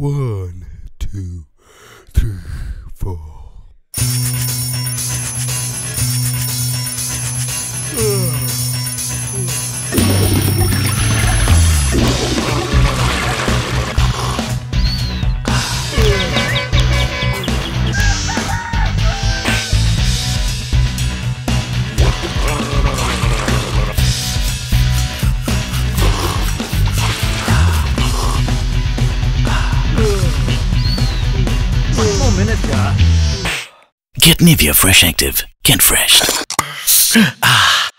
1, 2, 3, 4. Get NIVEA Fresh Active. Get fresh. Ah.